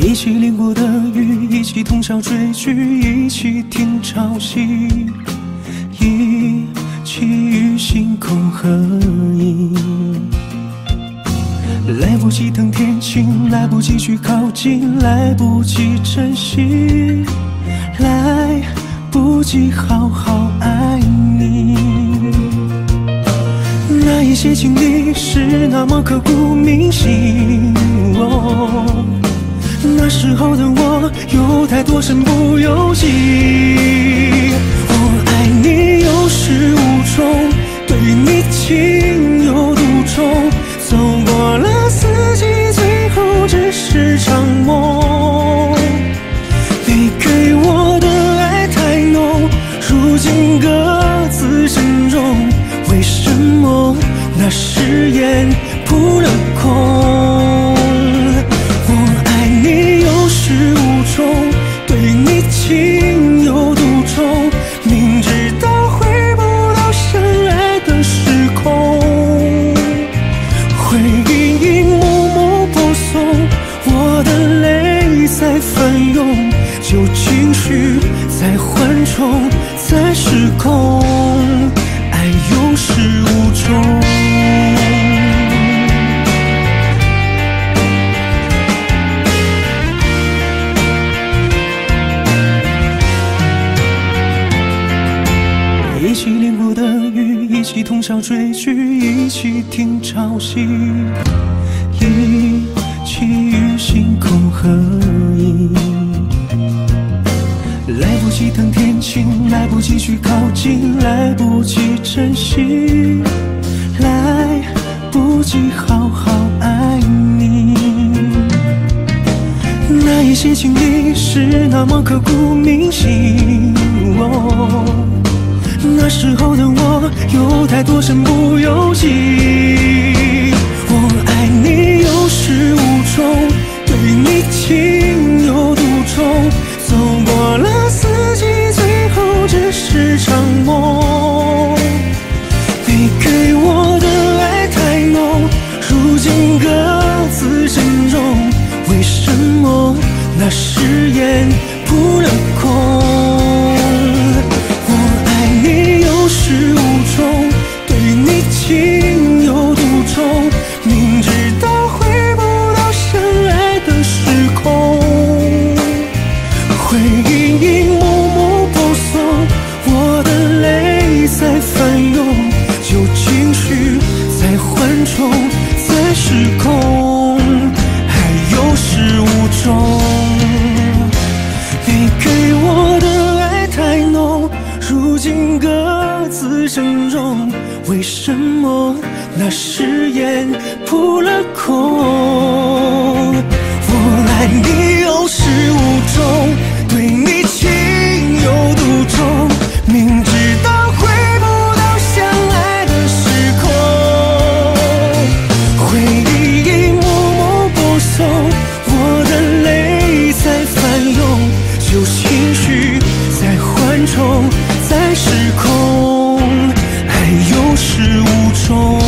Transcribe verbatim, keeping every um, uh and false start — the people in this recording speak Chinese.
一起淋过的雨，一起通宵追剧，一起听潮汐，一起与星空合影。来不及等天晴，来不及去靠近，来不及珍惜，来不及好好爱你。那一些经历是那么刻骨铭心。哦，那时候的我有太多身不由己。我爱你有始无终，对你情有独钟。走过了四季，最后只是场梦。你给我的爱太浓，如今各自珍重。为什么那誓言扑了空？我爱你有始无终，对你情有独钟。明知道回不到相爱的时空，回忆一幕幕播送，我的泪在翻涌，旧情绪在缓冲，在失控，爱有始无终。一起淋过的雨，一起通宵追剧，一起听潮汐，一起与星空合影。来不及等天晴，来不及去靠近，来不及珍惜，来不及好好爱你。那一些经历是那么刻骨铭心。哦，那时候的我有太多身不由己。我爱你有始无终，对你情有独钟。走过了四季，最后只是场梦。你给我的爱太浓，如今各自珍重。为什么那誓言扑了空？始无终，对你情有独钟。明知道回不到相爱的时空，回忆一幕幕播送，我的泪在翻涌，旧情绪在缓冲，在失控，爱有始无终。你给我的爱太浓，如今各自珍重。为什么那誓言扑了空？我爱你有始无终，对你情有独钟。明知道回不到相爱的时空，回忆一幕幕播送，我的泪在翻涌，旧情绪在缓冲，在失控，爱有始无终。